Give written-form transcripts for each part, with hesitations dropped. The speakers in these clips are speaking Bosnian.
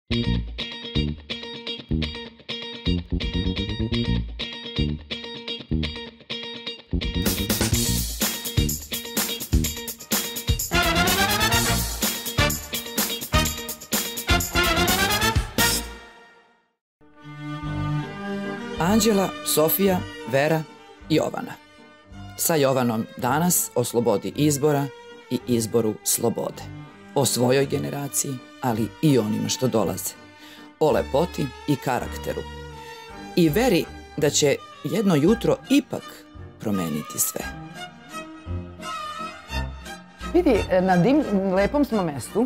Anđela, Sofija, Vera i Jovana. Sa Jovanom danas o slobodi izbora i izboru slobode. O svojoj generaciji, ali i onima što dolaze. O lepoti i karakteru. I veri da će jedno jutro ipak promeniti sve. Vidi, na lepom smo mestu.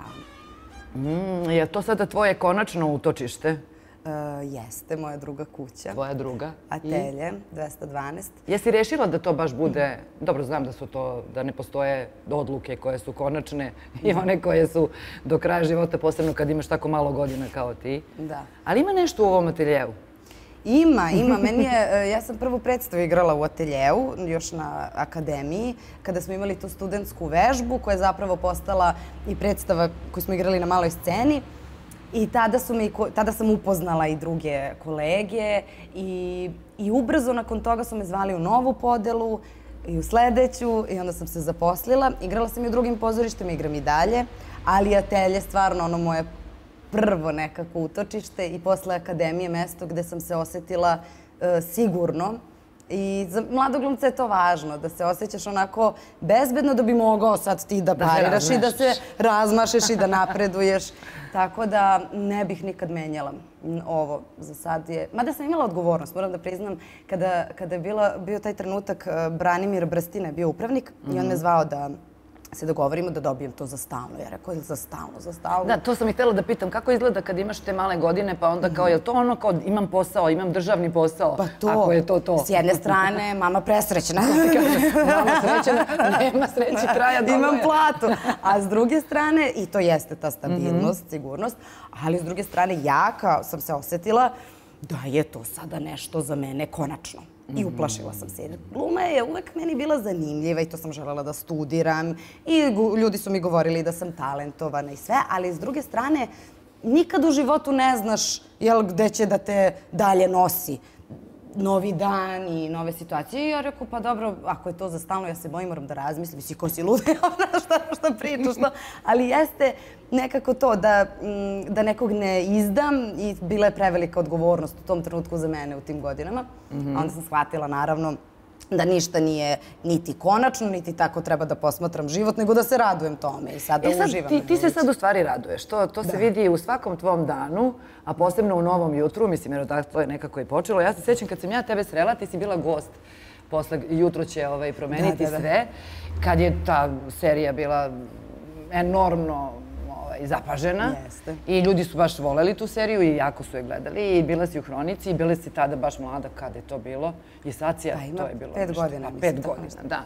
Da. Je to sada tvoje konačno utočište? Jeste, moja druga kuća. Tvoja druga? Atelje, 212. Jesi rešila da to baš bude, dobro znam da ne postoje odluke koje su konačne i one koje su do kraja života, posebno kad imaš tako malo godina kao ti. Da. Ali ima nešto u ovom ateljevu? Ima. Ja sam prvu predstavu igrala u ateljevu, još na akademiji, kada smo imali tu studentsku vežbu koja je zapravo postala i predstava koju smo igrali na maloj sceni. I tada sam upoznala i druge kolege i ubrzo nakon toga su me zvali u novu podelu i u sledeću i onda sam se zaposlila. Igrala sam i u drugim pozorištima, igram i dalje, ali Atelje stvarno ono moje prvo nekako utočište i posle akademije mesto gde sam se osetila sigurno. I za mladog glumca je to važno, da se osjećaš onako bezbedno da bi mogao sad ti da pariraš i da se razmašeš i da napreduješ. Tako da ne bih nikad menjala ovo za sad je. Mada sam imala odgovornost, moram da priznam, kada je bio taj trenutak, Branimir Brstina je bio upravnik i on me zvao da se dogovorimo da dobijem to za stalno. Ja rekao, za stalno, za stalno. Da, to sam i htjela da pitam. Kako izgleda kad imaš te male godine, pa onda kao, je to ono kao imam posao, imam državni posao? Pa to. Ako je to. S jedne strane, mama presrećna. Mama srećena, nema sreće kraja doma. Imam platu. A s druge strane, i to jeste ta stabilnost, sigurnost, ali s druge strane, ja kao sam se osjetila da je to sada nešto za mene konačno. I uplašila sam se. Gluma je uvek meni bila zanimljiva i to sam želela da studiram. I ljudi su mi govorili da sam talentovana i sve, ali s druge strane, nikad u životu ne znaš gde će da te dalje nosi novi dan i nove situacije. I ja rekao, pa dobro, ako je to za stalno, ja se bojim, moram da razmislim. Mislim, ko si luda, šta pričaš, ali jeste nekako to da nekog ne izdam i bila je prevelika odgovornost u tom trenutku za mene u tim godinama. A onda sam shvatila, naravno, da ništa nije niti konačno, niti tako treba da posmatram život, nego da se radujem tome i sada uživam. Ti se sad u stvari raduješ. To se vidi u svakom tvom danu, a posebno u Novom jutru, mislim, jer to je nekako i počelo. Ja se sjećam kad sam ja tebe srela, ti si bila gost. Posle jutro će promeniti sve. Kad je ta serija bila enormno zapažena i ljudi su baš voleli tu seriju i jako su je gledali i bila si u Hronici i bila si tada baš mlada kada je to bilo i sad si, to je bilo 5 godina. 5 godina, da.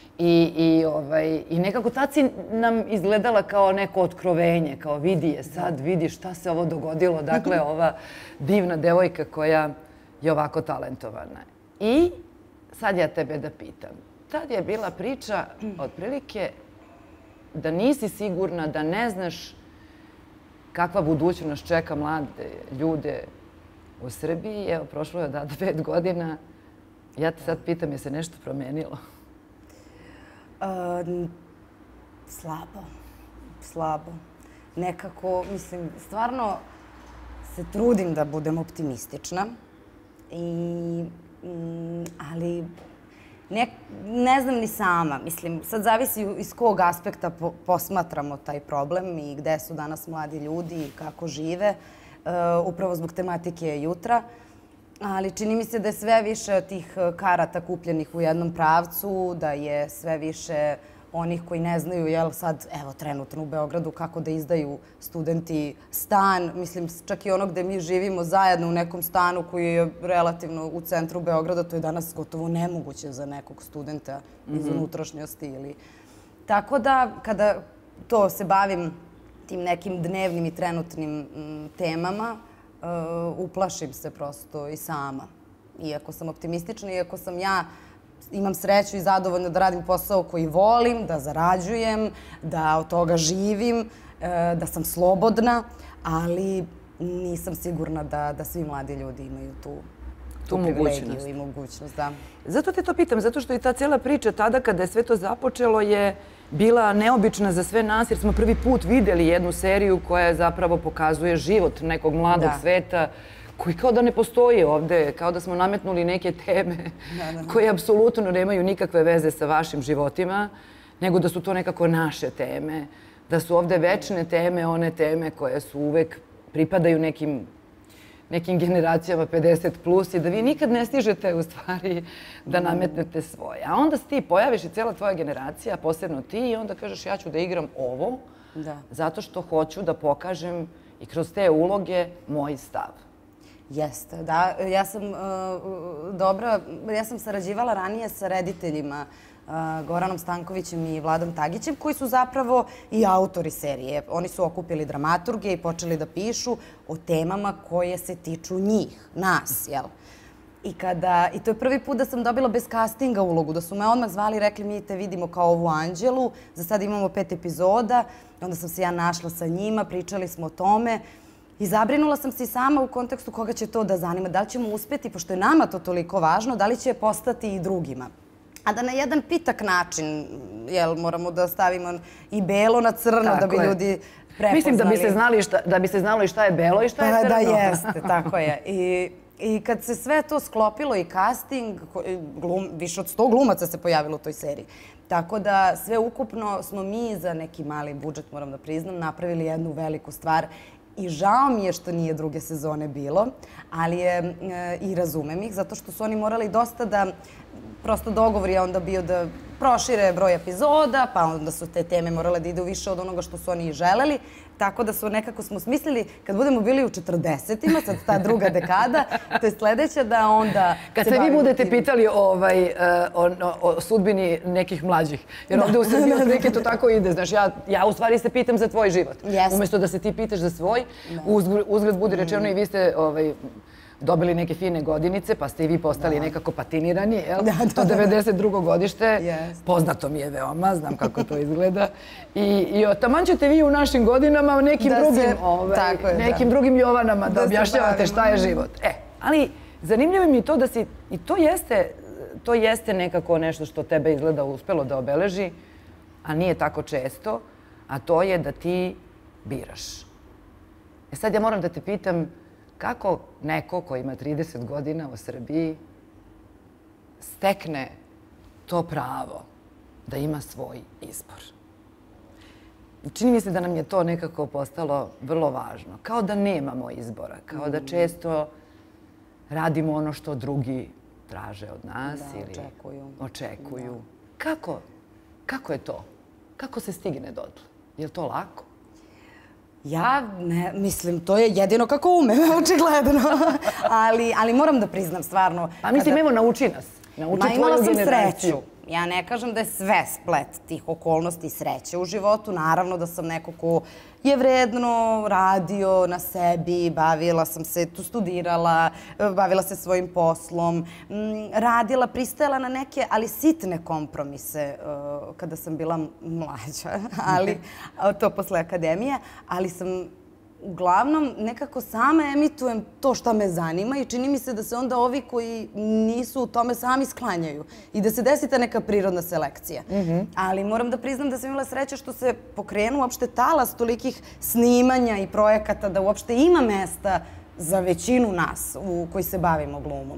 I nekako tad si nam izgledala kao neko otkrovenje, kao vidi je sad, vidi šta se ovo dogodilo, dakle ova divna devojka koja je ovako talentovana. I sad ja tebe da pitam, tad je bila priča otprilike da nisi sigurna, da ne znaš kakva budućnost čeka mlade ljude u Srbiji. Evo, prošlo je od 5 godina. Ja te sad pitam, je se nešto promenilo? Slabo. Nekako, mislim, stvarno se trudim da budem optimistična, ali ne znam ni sama. Mislim, sad zavisi iz kog aspekta posmatramo taj problem i gde su danas mladi ljudi i kako žive, upravo zbog tematike jutra. Ali čini mi se da je sve više tih karata kupljenih u jednom pravcu, da je sve više onih koji ne znaju, sad, evo, trenutno u Beogradu, kako da izdaju studenti stan. Mislim, čak i ono gde mi živimo zajedno u nekom stanu koji je relativno u centru Beograda, to je danas gotovo nemoguće za nekog studenta iz unutrašnjosti. Tako da, kada to se bavim tim nekim dnevnim i trenutnim temama, uplašim se prosto i sama. Iako sam optimistična, iako sam ja imam sreću i zadovoljno da radim posao koji volim, da zarađujem, da od toga živim, da sam slobodna, ali nisam sigurna da svi mladi ljudi imaju tu privilegiju i mogućnost. Da. Zato te to pitam, zato što i ta cijela priča tada kada je sve to započelo je bila neobična za sve nas jer smo prvi put vidjeli jednu seriju koja zapravo pokazuje život nekog mladog sveta koji kao da ne postoji ovde, kao da smo nametnuli neke teme koje apsolutno nemaju nikakve veze sa vašim životima, nego da su to nekako naše teme, da su ovde večne teme, one teme koje su uvek pripadaju nekim generacijama 50 plus i da vi nikad ne stižete u stvari da nametnete svoje. A onda se ti pojaviš i cijela tvoja generacija, posebno ti, i onda kažeš ja ću da igram ovo zato što hoću da pokažem i kroz te uloge moj stav. Jeste, da. Ja sam sarađivala ranije sa rediteljima Goranom Stankovićem i Vladom Tagićem, koji su zapravo i autori serije. Oni su okupili dramaturge i počeli da pišu o temama koje se tiču njih, nas, jel? I to je prvi put da sam dobila bez castinga ulogu, da su me odmah zvali i rekli mi te vidimo kao ovu Anđelu, za sad imamo 5 epizoda, onda sam se ja našla sa njima, pričali smo o tome. I zabrinula sam se i sama u kontekstu koga će to da zanima. Da li ćemo uspjeti, pošto je nama to toliko važno, da li će postati i drugima. A da na jedan pitak način, moramo da stavimo i belo na crno da bi ljudi prepoznali. Mislim da bi se znalo i šta je belo i šta je crno. Da, jeste, tako je. I kad se sve to sklopilo i casting, više od 100 glumaca se pojavilo u toj seriji. Tako da sve ukupno smo mi za neki mali budžet, moram da priznam, napravili jednu veliku stvar. I žao mi je što nije druge sezone bilo, ali i razumem ih, zato što su oni morali dosta da, prosto dogovor je onda bio da prošire broj epizoda, pa onda su te teme morale da idu više od onoga što su oni i želeli. Tako da nekako smo smislili, kad budemo bili u 40-ima, sad ta druga dekada, to je sledeća da onda... Kad se vi budete pitali o sudbini nekih mlađih, jer ovde u Srbiji otprilike to tako ide, znaš, ja u stvari se pitam za tvoj život. Umjesto da se ti pitaš za svoj, uzgled budi rečeno i vi ste dobili neke fine godinice, pa ste i vi postali nekako patinirani, jel? To 92. godište, poznato mi je veoma, znam kako to izgleda. I taman ćete vi u našim godinama nekim drugim Jovanama da objašnjavate šta je život. Ali zanimljivo mi je to da si, i to jeste nekako nešto što tebe izgleda uspelo da obeleži, a nije tako često, a to je da ti biraš. Sad ja moram da te pitam, kako neko ko ima 30 godina u Srbiji stekne to pravo da ima svoj izbor? Čini mi se da nam je to nekako postalo vrlo važno. Kao da nemamo izbora, kao da često radimo ono što drugi traže od nas ili očekuju. Kako je to? Kako se stigne dotle? Je li to lako? Ja ne, mislim, to je jedino kako umem, očigledno. Ali moram da priznam stvarno... A mislim, evo, nauči nas. Nauči tvoju generaciju. Imala sam sreću. Ja ne kažem da je sve splet tih okolnosti i sreće u životu. Naravno da sam neko ko je vredno radio na sebi, bavila sam se, tu studirala, bavila se svojim poslom, radila, pristajala na neke, ali sitne kompromise kada sam bila mlađa, ali to posle akademije, ali sam uglavnom nekako sama emitujem to što me zanima i čini mi se da se onda ovi koji nisu u tome sami sklanjaju i da se desi ta neka prirodna selekcija. Ali moram da priznam da sam imala sreće što se pokrenu uopšte talas tolikih snimanja i projekata da uopšte ima mesta za većinu nas koji se bavimo glumom.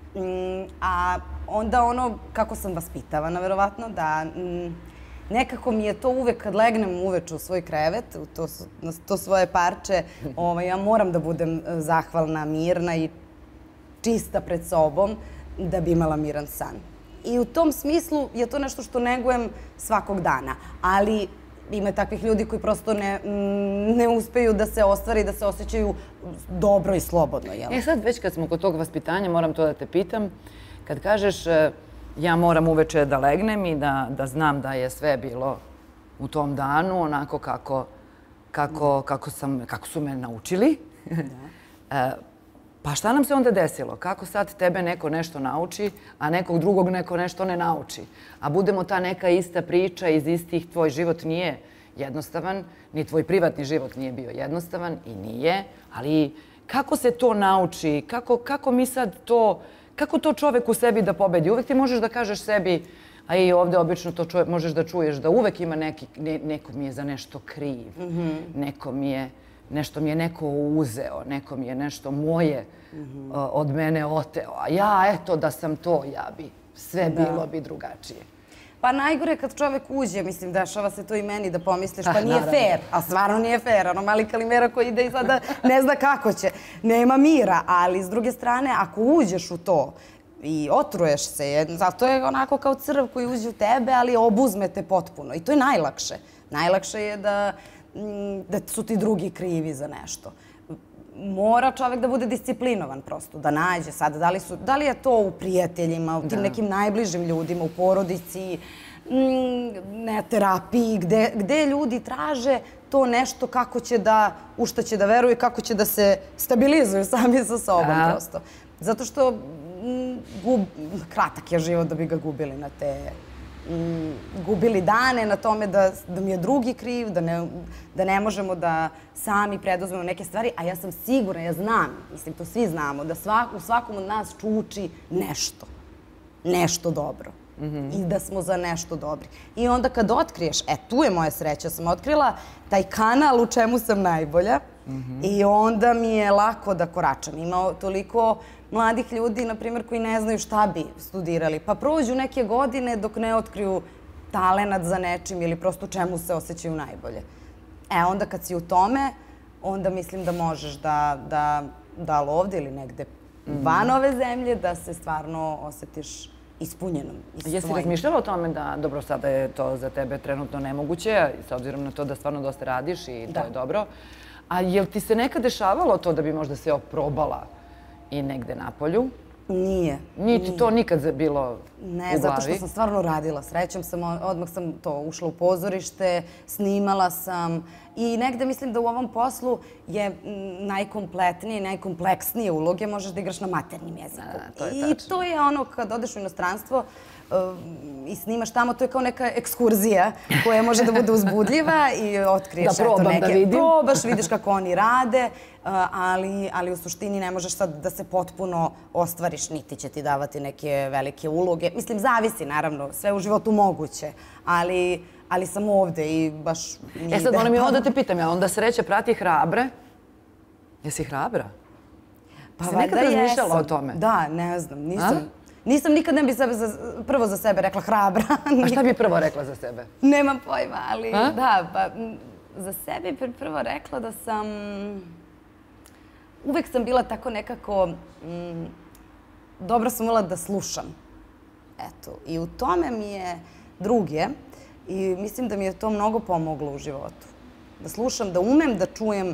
A onda ono kako sam vaspitavana, verovatno, da... Nekako mi je to uvek, kad legnem uveče u svoj krevet, u to svoje parče, ja moram da budem zahvalna, mirna i čista pred sobom da bi imala miran san. I u tom smislu je to nešto što negujem svakog dana. Ali ima takvih ljudi koji prosto ne uspeju da se ostvari, da se osjećaju dobro i slobodno. Sad već kad smo kod tog vaspitanja, moram to da te pitam, kad kažeš... Ja moram uveče da legnem i da znam da je sve bilo u tom danu onako kako su me naučili. Pa šta nam se onda desilo? Kako sad tebe neko nešto nauči, a nekog drugog neko nešto ne nauči? A budemo ta neka ista priča iz istih, tvoj život nije jednostavan, ni tvoj privatni život nije bio jednostavan i nije, ali kako se to nauči, kako mi sad to, kako to čovek u sebi da pobedi? Uvek ti možeš da kažeš sebi, a i ovde obično to možeš da čuješ, da uvek ima neko mi je za nešto kriv, nešto mi je neko uzeo, neko mi je nešto moje od mene oteo, a ja, eto, da sam to, ja bi, sve bilo bi drugačije. Pa najgore kad čovek uđe, mislim, dešava se to i meni da pomisliš, pa nije fair, a stvarno nije fair, ono mali Kalimera koji ide i sada ne zna kako će, nema mira, ali s druge strane, ako uđeš u to i otruješ se, zato je onako kao crv koji uđe u tebe, ali obuzme te potpuno i to je najlakše. Najlakše je da su ti drugi krivi za nešto. Mora čovek da bude disciplinovan prosto, da nađe sad, da li je to u prijateljima, u tim nekim najbližim ljudima, u porodici, na terapiji, gde ljudi traže to nešto kako će da, u što će da veruju, kako će da se stabilizuju sami sa sobom prosto. Zato što kratak je život da bi ga gubili na te gubili dane na tome da mi je drugi kriv, da ne možemo da sami preduzmemo neke stvari, a ja sam sigurna, ja znam, mislim, to svi znamo, da u svakom od nas čuči nešto. Nešto dobro. I da smo za nešto dobri. I onda kad otkriješ, tu je moja sreća, sam otkrila taj kanal u čemu sam najbolja i onda mi je lako da koračam. Ima toliko mladih ljudi, na primjer, koji ne znaju šta bi studirali, pa prođu neke godine dok ne otkriju talenat za nečim ili prosto čemu se osjećaju najbolje. Onda kad si u tome, onda mislim da možeš da li ovde ili negde van ove zemlje, da se stvarno osjetiš ispunjenom. Jesi razmišljala o tome da, dobro, sada je to za tebe trenutno nemoguće, s obzirom na to da stvarno dosta radiš i to je dobro, a jel ti se nekad dešavalo to da bi možda se oprobala i negde napolju? Nije. Nije ti to nikad bilo u glavi? Ne, zato što sam stvarno radila. Srećom sam, odmah sam ušla u pozorište, snimala sam i negde mislim da u ovom poslu je najkompletnije i najkompleksnije uloge možeš da igraš na maternjem jeziku. I to je ono kad odeš u inostranstvo i snimaš tamo, to je kao neka ekskurzija koja može da bude uzbudljiva i otkriješ da probam da vidim. Probaš, vidiš kako oni rade, ali u suštini ne možeš sad da se potpuno ostvariš, niti će ti davati neke velike uloge. Mislim, zavisi, naravno, sve u životu moguće, ali sam ovde i baš nije... Sad moram i ovo da te pitam, ja onda sreća prati hrabre? Jesi hrabra? Pa si nekad razmišljala o tome? Da, ne znam, nisam nikad ne bi prvo za sebe rekla hrabra. A šta bi prvo rekla za sebe? Nemam pojma, ali da, pa za sebe bi prvo rekla da sam... Uvek sam bila tako nekako... Dobro sam umela da slušam. Eto, i u tome mi je drugje i mislim da mi je to mnogo pomoglo u životu. Da slušam, da umem da čujem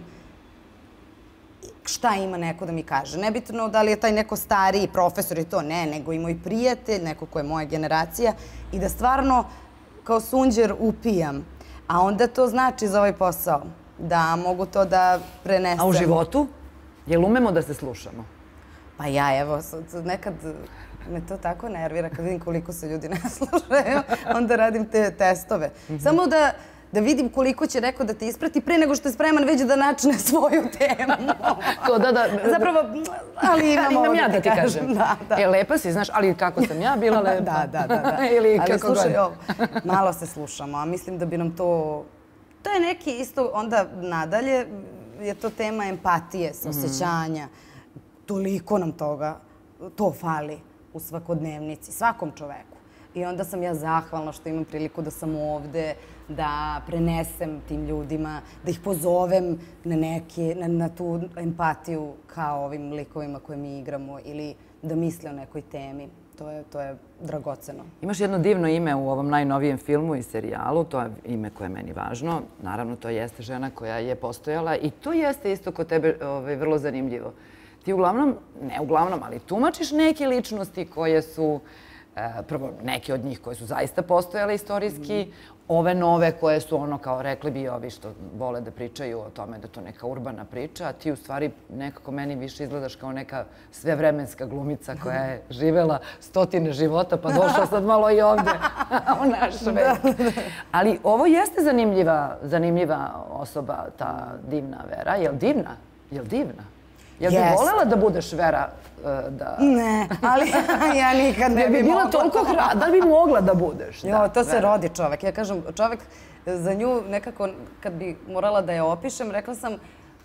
šta ima neko da mi kaže. Nebitno da li je taj neko stariji profesor i to, ne, nego i moj prijatelj, neko ko je moja generacija i da stvarno kao sunđer upijam. A onda to znači za ovaj posao, da mogu to da prenesem. A u životu? Jel umemo da se slušamo? Pa ja, evo, nekad me to tako nervira kad vidim koliko se ljudi ne slušaju, onda radim te testove. Samo da vidim koliko će neko da te isprati pre nego što je spreman već da načne svoju temu. Zapravo, ali imam ja da ti kažem. Lepa si, znaš, ali kako sam ja bila lepa. Da. Ili kako god. Malo se slušamo, a mislim da bi nam to... To je neki isto, onda nadalje je to tema empatije, saosećanja. Toliko nam toga, to fali u svakodnevnici, svakom čoveku. I onda sam ja zahvalna što imam priliku da sam ovde, da prenesem tim ljudima, da ih pozovem na tu empatiju kao ovim likovima koje mi igramo ili da misle o nekoj temi. To je dragoceno. Imaš jedno divno ime u ovom najnovijem filmu i serijalu, to je ime koje je meni važno. Naravno, to jeste žena koja je postojala i to jeste isto kod tebe vrlo zanimljivo. Ti uglavnom, ne uglavnom, ali tumačiš neke ličnosti koje su Prvo, neke od njih koje su zaista postojale istorijski, ove nove koje su ono kao rekli bi ovi što vole da pričaju o tome da to neka urbana priča, a ti u stvari nekako meni više izgledaš kao neka svevremenska glumica koja je živela 100 života pa došla sad malo i ovde u naš vek. Ali ovo jeste zanimljiva osoba, ta divna Vera. Jel divna? Jel bi volela da budeš Vera? Ne, ali ja nikad ne bi mogla. Bila toliko da bi mogla da budeš. Jo, to se rodi čovek. Ja kažem, čovek za nju nekako, kad bi morala da je opišem, rekla sam,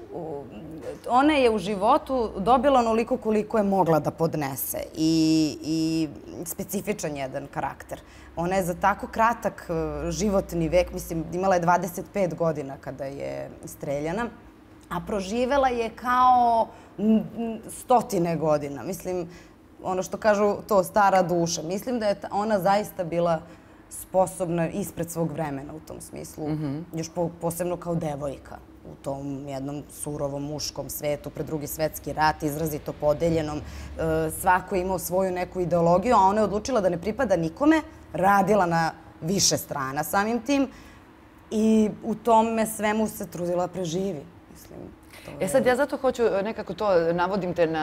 ona je u životu dobila onoliko koliko je mogla da podnese i specifičan jedan karakter. Ona je za tako kratak životni vek, mislim, imala je 25 godina kada je streljana, a proživela je kao 100 godina. Mislim, ono što kažu, to stara duša. Mislim da je ona zaista bila sposobna ispred svog vremena u tom smislu. Još posebno kao devojka u tom jednom surovom muškom svetu, pred Drugi svetski rat, izrazito podeljenom. Svako je imao svoju neku ideologiju, a ona je odlučila da ne pripada nikome, radila na više strana samim tim i u tome svemu se trudila preživi. Sad ja zato hoću nekako to, navodim te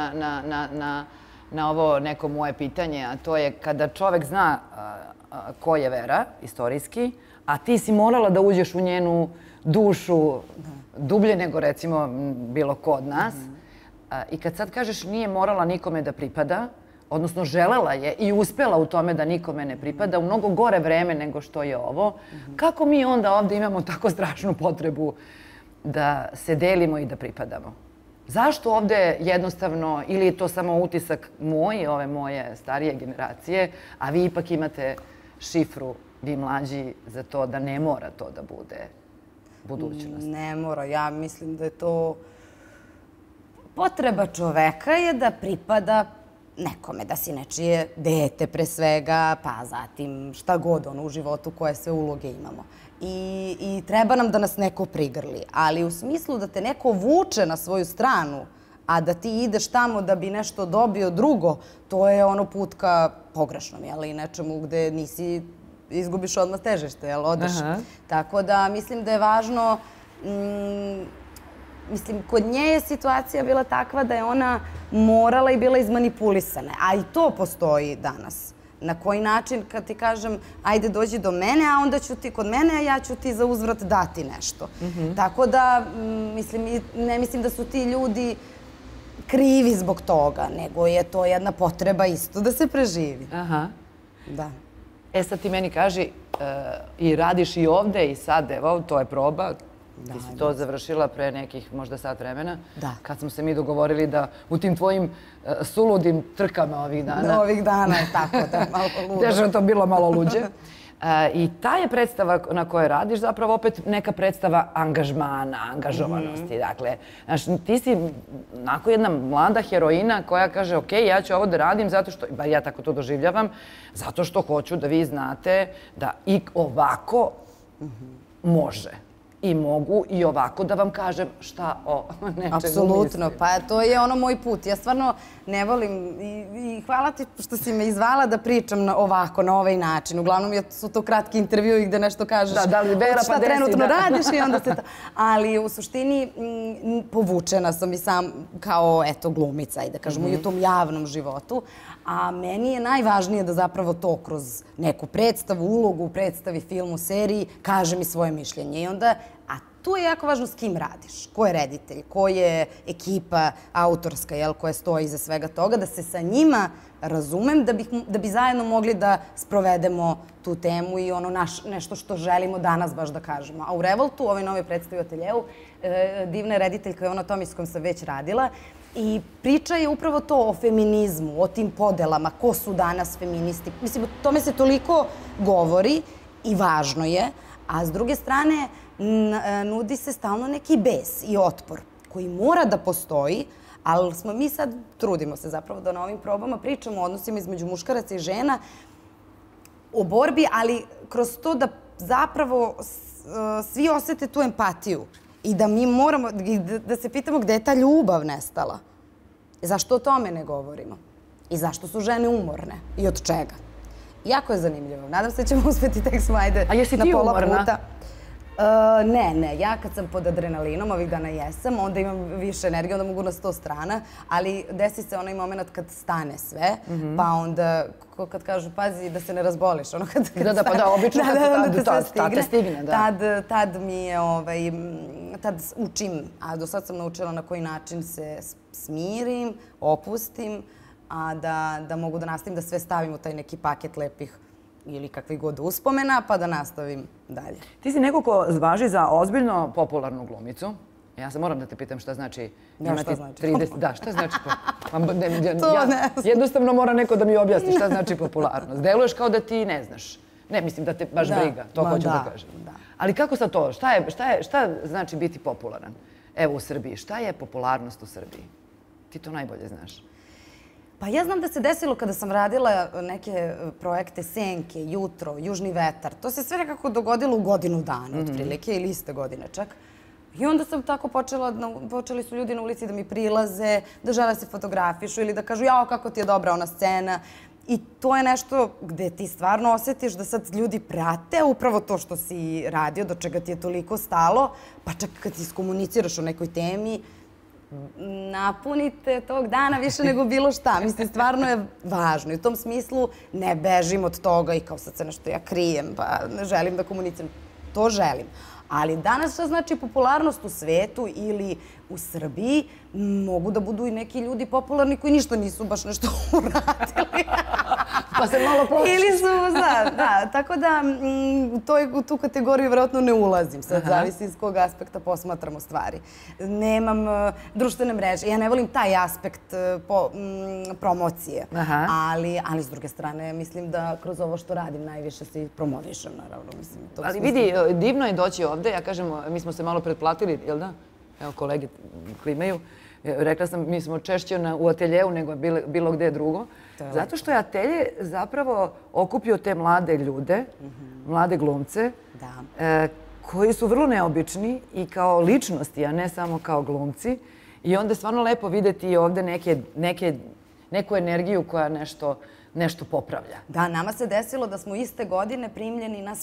na ovo neko moje pitanje, a to je kada čovek zna ko je Vera, istorijski, a ti si morala da uđeš u njenu dušu dublje nego recimo bilo ko od nas. I kad sad kažeš nije morala nikome da pripada, odnosno želela je i uspela u tome da nikome ne pripada u mnogo gore vreme nego što je ovo, kako mi onda ovde imamo tako strašnu potrebu da se delimo i da pripadamo? Zašto ovde jednostavno, ili je to samo utisak moj, ove moje starije generacije, a vi ipak imate šifru, vi mlađi, za to da ne mora to da bude budućnost? Ne mora. Ja mislim da je to potreba čoveka je da pripada nekome, da si nečije dete pre svega, pa zatim šta god ono u životu koje sve uloge imamo. I treba nam da nas neko prigrli, ali u smislu da te neko vuče na svoju stranu, a da ti ideš tamo da bi nešto dobio drugo, to je ono put ka pogrešnom, jel, i nečemu gde nisi, izgubiš odmah težište, jel, odeš. Tako da mislim da je važno, mislim, kod nje je situacija bila takva da je ona morala i bila izmanipulisana, a i to postoji danas. Na koji način, kad ti kažem, ajde dođi do mene, a onda ću ti kod mene, a ja ću ti za uzvrat dati nešto. Tako da, ne mislim da su ti ljudi krivi zbog toga, nego je to jedna potreba isto da se preživi. Da. Sad ti meni kaži, i radiš i ovde i sad, evo, to je proba. Ti si to završila pre nekih možda sat vremena. Da. Kad smo se mi dogovorili da u tim tvojim suludim trkama ovih dana. Ovih dana je tako, da malo ludo. Teže je to bilo malo luđe. I ta je predstava na kojoj radiš zapravo opet neka predstava angažmana, angažovanosti. Dakle, ti si onako jedna mlada heroina koja kaže ok, ja ću ovo da radim zato što, bar ja tako to doživljavam, zato što hoću da vi znate da i ovako može. I mogu i ovako da vam kažem šta o nečemu mislim. Apsolutno, pa to je ono moj put. Ja stvarno ne volim i hvala ti što si me izvala da pričam ovako, na ovaj način. Uglavnom su to kratki intervjui gde nešto kažeš šta trenutno radiš i onda se to... Ali u suštini povučena sam i sam kao, eto, glumica i da kažemo i u tom javnom životu. A meni je najvažnije da zapravo to kroz neku predstavu, ulogu u predstavi, filmu, seriji, kažem i svoje mišljenje. I onda, a tu je jako važno s kim radiš, ko je reditelj, ko je ekipa autorska, koja stoji iza svega toga, da se sa njima razumem, da bi zajedno mogli da sprovedemo tu temu i ono nešto što želimo danas baš da kažemo. A u Revoltu, u ovoj novoj predstavi u Ateljeu, divna je rediteljka Jovana Tomić s kojom sam već radila, i priča je upravo to o feminizmu, o tim podelama, ko su danas feministi. Mislim, o tome se toliko govori i važno je, a s druge strane nudi se stalno neki bes i otpor koji mora da postoji, ali smo mi sad, trudimo se zapravo da na ovim probama pričamo o odnosima između muškaraca i žena, o borbi, ali kroz to da zapravo svi osete tu empatiju. I da mi moramo, da se pitamo gde je ta ljubav nestala. Zašto o tome ne govorimo? I zašto su žene umorne? I od čega? jako je zanimljivo. Nadam se da ćemo uspeti tek smo, ajde, A jesi ti umorna? Ne. Ja kad sam pod adrenalinom, ovih dana jesam, onda imam više energije, onda mogu na 100 strana, ali desi se onaj moment kad stane sve, pa onda, kad kažu, pazi da se ne razboliš, ono kad stane. Da, pa da, obično kad te stigne, da. Tad mi je, tad učim, a do sad sam naučila na koji način se smirim, opustim, a da mogu da nastavim da sve stavim u taj neki paket lepih ili kakvih god uspomena, pa da nastavim dalje. Ti si neko ko važi za ozbiljno popularnu glumicu. Ja se moram da te pitam šta znači imati 30... Da, šta znači? Jednostavno mora neko da mi objasni šta znači popularnost. Deluješ kao da ti ne znaš. Ne, mislim da te baš briga, to hoću da kažem. Ali kako sad to? Šta znači biti popularan? Evo u Srbiji. Šta je popularnost u Srbiji? Ti to najbolje znaš. Pa ja znam da se desilo kada sam radila neke projekte Senke, Jutro, Južni vetar. To se sve nekako dogodilo u godinu dana, otprilike, ili iste godine čak. I onda sam tako počeli su ljudi na ulici da mi prilaze, da žele se fotografišu ili da kažu jao kako ti je dobra ona scena. I to je nešto gde ti stvarno osjetiš da sad ljudi prate upravo to što si radio, do čega ti je toliko stalo, pa čak kad ti iskomuniciraš o nekoj temi, napunite tog dana više nego bilo šta. Mislim, stvarno je važno. I u tom smislu ne bežim od toga i kao sad se nešto ja krijem, pa ne želim da komuniciram. To želim. Ali danas šta znači popularnost u svetu ili u Srbiji, mogu da budu i neki ljudi popularni koji ništa nisu baš nešto uradili. Pa se malo plašiš. Ili su, da. Tako da u tu kategoriju vjerojatno ne ulazim. Sad zavisi iz kog aspekta posmatramo stvari. Nemam društvene mreže. Ja ne volim taj aspekt promocije. Ali s druge strane mislim da kroz ovo što radim najviše se i promovišem, naravno. Ali vidi, divno je doći ovde. Ja kažem, mi smo se malo pretplatili, jel da? Evo, kolege klimaju. Rekla sam, mi smo češće u ateljeu nego bilo gde drugo. Zato što je atelje zapravo okupio te mlade ljude, mlade glumce, koji su vrlo neobični i kao ličnosti, a ne samo kao glumci. I onda je stvarno lepo videti ovde neku energiju koja nešto popravlja. Da, nama se desilo da smo iste godine primljeni nas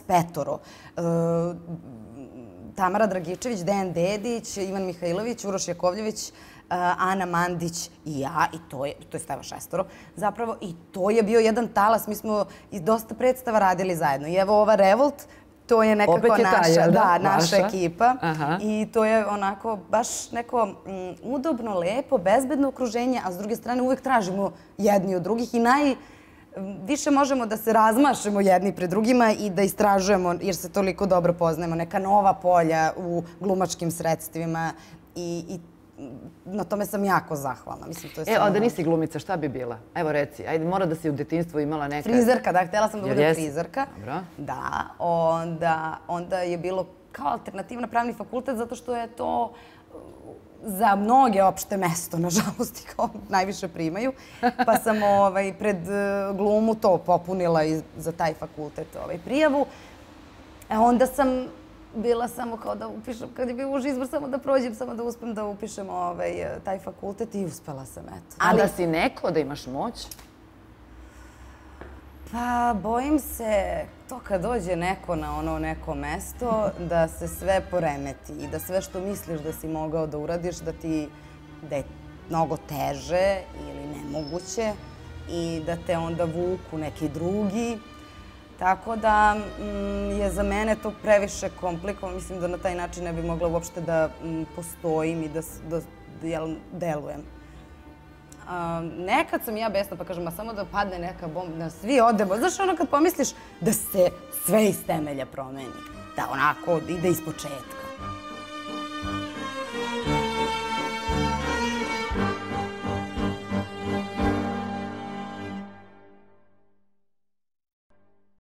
5. Tamara Dragičević, Dejan Dedić, Ivan Mihajlović, Uroš Jakovljević, Ana Mandić i ja, i to je stava 6. zapravo, i to je bio jedan talas. Mi smo i dosta predstava radili zajedno. I evo ova Revolt, to je nekako naša ekipa. I to je onako baš neko udobno, lepo, bezbedno okruženje, a s druge strane uvek tražimo jedni od drugih i više možemo da se razmašemo jedni pred drugima i da istražujemo, jer se toliko dobro poznajemo, neka nova polja u glumačkim sredstvima i na tome sam jako zahvalna. A da nisi glumica, šta bi bila? Evo reci, ajde, mora da si u detinjstvu imala neka... Frizerka, da, htjela sam da budem frizerka. Dobro. Da, onda je bilo kao alternativa na pravni fakultet, zato što je to za mnoge opšte mesto, nažalost, i kao najviše primaju. Pa sam pred glumu to popunila i za taj fakultet prijavu. Onda sam bila samo kao da upišem, kad je bio uži izbor, samo da prođem, samo da uspem da upišem taj fakultet i uspela sam, eto. A da si neko, da imaš moć? Pa, bojim se to kad dođe neko na ono neko mesto, da se sve poremeti i da sve što misliš da si mogao da uradiš, da je mnogo teže ili nemoguće i da te onda vuku neki drugi. Tako da je za mene to previše komplikovano. Mislim da na taj način ne bi mogla uopšte da postojim i da delujem. Nekad sam ja besna pa kažem, a samo da padne neka bomba, da svi odemo. Znaš ono kad pomisliš da se sve iz temelja promeni, da onako ide iz početka.